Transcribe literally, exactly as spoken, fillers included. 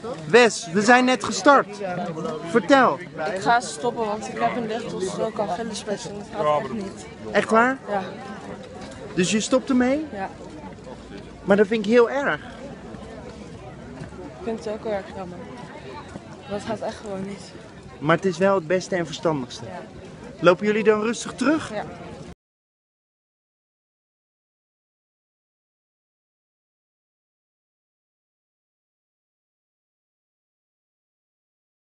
Wes, we zijn net gestart. Vertel. Ik ga stoppen, want ik heb een lichtelstrook al gillespets en dat gaat echt niet. Echt waar? Ja. Dus je stopt ermee? Ja. Maar dat vind ik heel erg. Ik vind het ook heel erg jammer. Dat gaat echt gewoon niet. Maar het is wel het beste en verstandigste. Ja. Lopen jullie dan rustig terug? Ja.